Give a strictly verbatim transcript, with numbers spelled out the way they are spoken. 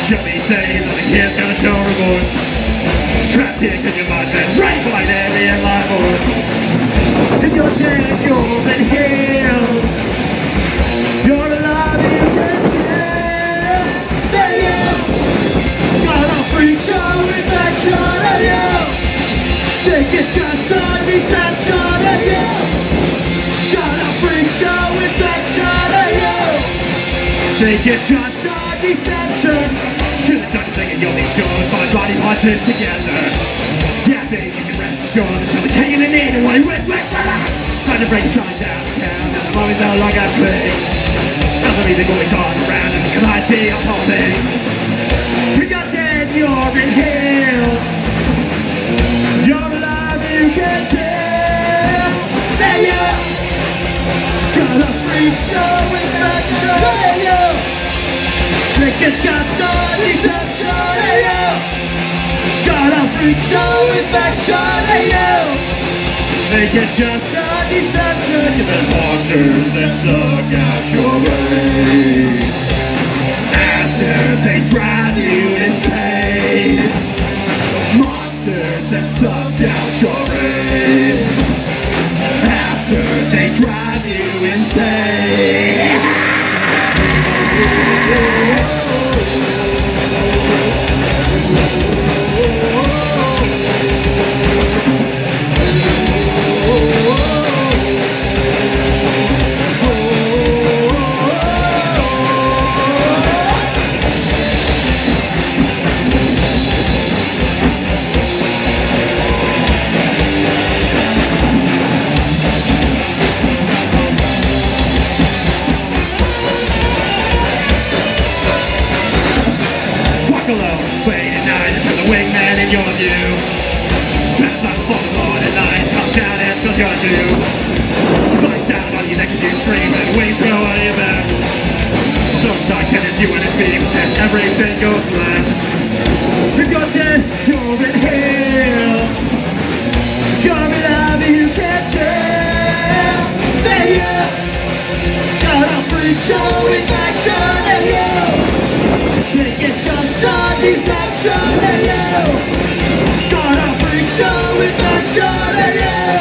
Should be saying that the kid's gonna show remorse. Trapped here in your mind, then raped by every life force. If you're dead, you're been healed. You're alive, you can tell. Then you got a freak show infection, and you think it's just a deception, and you got a freak show infection, and you think it's just a deception. To the dark thing and you'll be good. My body parts is together. Yeah, baby, you can rest assured that you'll be taking a knee to what you went with. Trying to bring time downtown, and I'm always no longer free. Doesn't mean the boys on around and can I see a whole thing. You got dead, you're in hell. You're alive, you can tell. Then you got a freak show with that show. Then you think it's just a deception, and you got a freak show infection, and you think it's just a deception. You've been monsters that suck out your brain after they drive you insane. Monsters that suck out your brain after they drive you insane. Wait at night until the wingman in your view. Pass like a full on at night, comes down and spills your dew. Bites down on your neck as you scream and wings go on your back. Sometimes catches you in its beam and everything goes black. If you're dead, you're in hell. You're alive and you can't tell. Then you got a freak show infection, and you think it's just a deception, and you got a freak show infection, and you